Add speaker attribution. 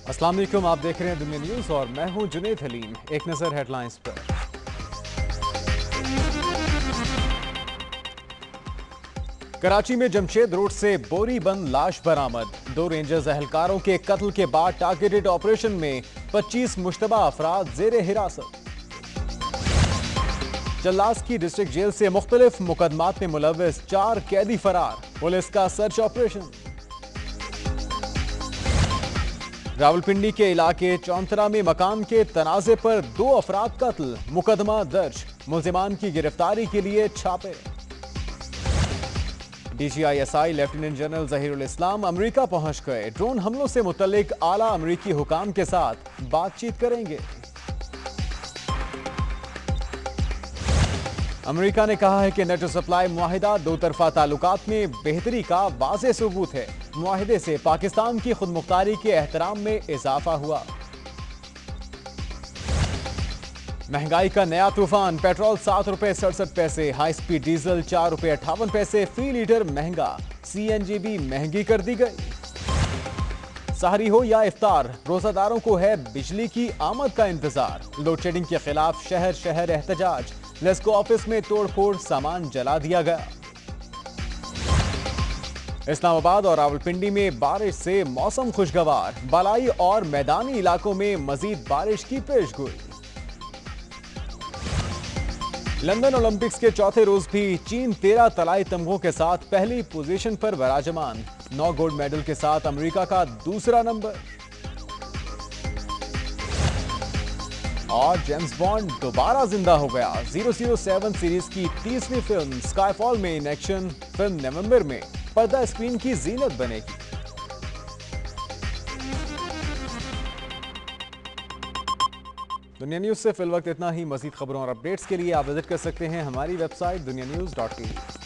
Speaker 1: अस्सलाम वालेकुम, आप देख रहे हैं दुनिया न्यूज़ और मैं हूं जुनेद हलीम। एक नज़र हेडलाइंस पर। कराची में जमशेद रोड से बोरी बंद लाश बरामद। 2 रेंजर्स एहलकारों के कत्ल के बाद टारगेटेड ऑपरेशन में 25 मुश्तबा अफराद जेर हिरासत। चल्लास की डिस्ट्रिक्ट जेल से मुख्तलिफ मुकदमात में मुलव्वस 4 कैदी फरार। पुलिस का सर्च ऑपरेशन। रावलपिंडी के इलाके चौंतरा में मकान के तनाजे पर 2 अफराद कत्ल। मुकदमा दर्ज। मुल्जिमान की गिरफ्तारी के लिए छापे। DGISI lieutenant general Zaheerul Islam America पहुंच गए। ड्रोन हमलों से मुतल्लिक आला अमेरिकी हुकाम के साथ बातचीत करेंगे। अमेरिका ने कहा है कि नेटो सप्लाई मुआहिदा 2 तरफा ताल्लुकात में बेहतरी का वाज़ेह सबूत है। मुआहिदे से पाकिस्तान की खुदमुख्तारी के एहतराम में इजाफा हुआ। महंगाई का नया तूफान। पेट्रोल 7 रुपए 67 पैसे, हाई स्पीड डीजल 4 रुपए 58 पैसे फी लीटर महंगा। CNG भी महंगी कर दी गई। सहरी हो या इफ्तार, रोजादारों को है बिजली की आमद का इंतजार। लोड शेडिंग के खिलाफ शहर शहर एहतजाज। लेस्को ऑफिस में तोड़फोड़, सामान जला दिया गया। इस्लामाबाद और रावलपिंडी में बारिश से मौसम खुशगवार। बालाई और मैदानी इलाकों में मजीद बारिश की पेशगोई। लंदन ओलंपिक्स के चौथे रोज भी चीन 13 तलाई तमगों के साथ पहली पोजीशन पर विराजमान। 9 गोल्ड मेडल के साथ अमेरिका का दूसरा नंबर। और जेम्स बॉन्ड दोबारा जिंदा हो गया। 007 सीरीज की 30वीं फिल्म स्काईफॉल में इन एक्शन। फिल्म नवंबर में पर्दा स्क्रीन की जीनत बनेगी। दुनिया न्यूज से फिल वक्त इतना ही। मजीद खबरों और अपडेट्स के लिए आप विजिट कर सकते हैं हमारी वेबसाइट dunianews.tv।